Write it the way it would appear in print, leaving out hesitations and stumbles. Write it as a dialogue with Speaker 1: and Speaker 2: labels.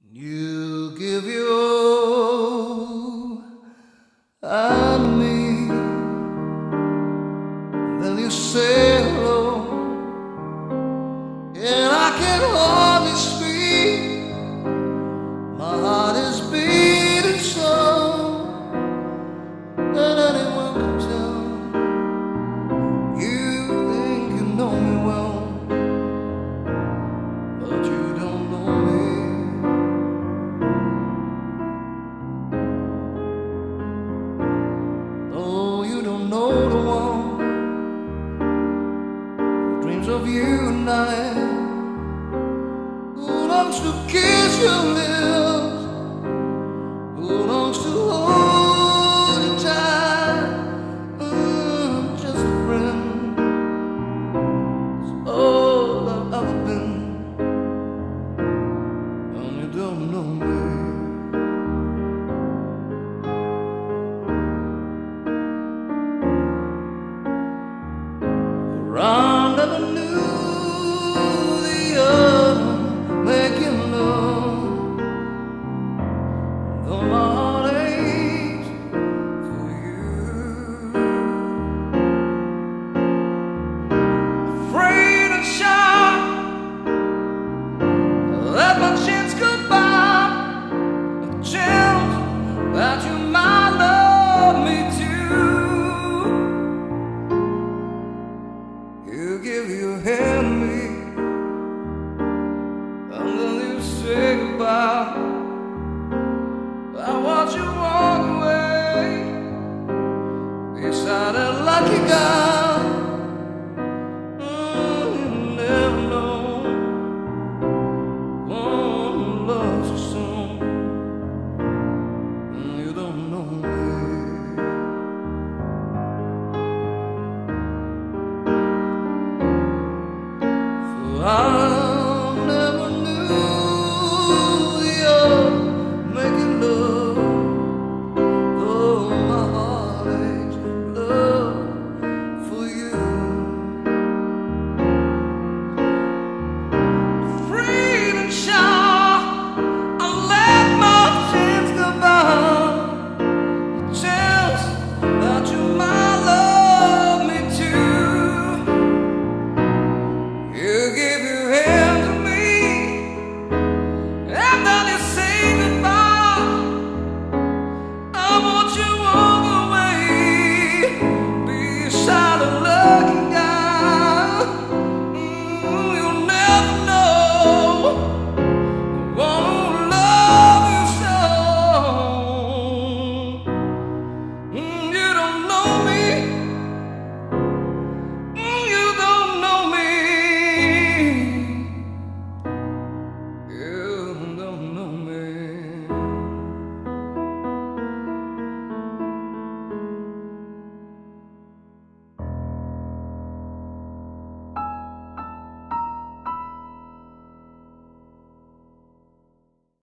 Speaker 1: You give your all on me, then you say hello, and I can hardly speak. My heart is beating so that anyone can tell. You think you know me well, but you don't know me. Oh, you don't know the one who dreams of you and I, who longs to kiss your lips, who longs to hold you tight. Just a friend, it's all I've ever been, and you don't know me. For I never knew the other making love, though my heart aches for you. Afraid and shy, I let my chance go by, a chance that you might love me too. You give your hand to me, and then you say goodbye. I watch you walk away beside a lucky guy.